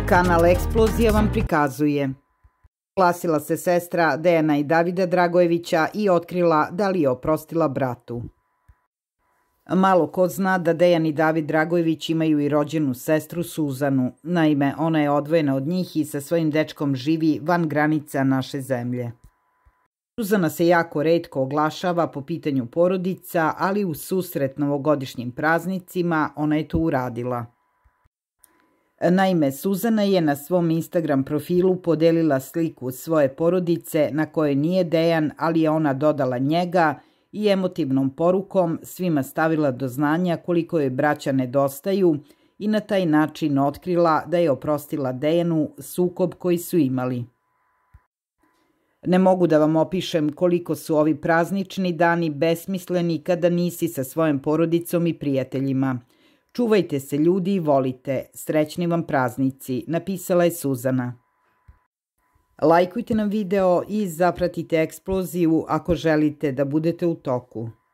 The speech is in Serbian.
Kanal Eksplozija vam prikazuje. Oglasila se sestra Dejana i Davida Dragojevića i otkrila da li je oprostila bratu. Malo ko zna da Dejan i David Dragojević imaju i rođenu sestru Suzanu. Naime, ona je odvojena od njih i sa svojim dečkom živi van granica naše zemlje. Suzana se jako retko oglašava po pitanju porodica, ali u susret novogodišnjim praznicima ona je to uradila. Naime, Suzana je na svom Instagram profilu podelila sliku svoje porodice na kojoj nije Dejan, ali je ona dodala njega i emotivnom porukom svima stavila do znanja koliko joj braća nedostaju i na taj način otkrila da je oprostila Dejanu sukob koji su imali. Ne mogu da vam opišem koliko su ovi praznični dani besmisleni kada nisi sa svojom porodicom i prijateljima. Čuvajte se ljudi i volite. Srećni vam praznici, napisala je Suzana. Lajkujte nam video i zapratite Eksploziju ako želite da budete u toku.